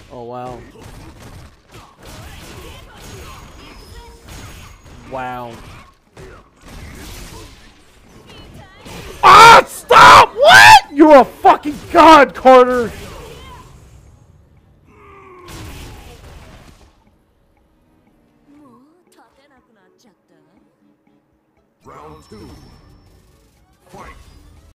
Oh wow. Wow. Ah! Stop! What? You're a fucking god, Carter! Round 2. Fight!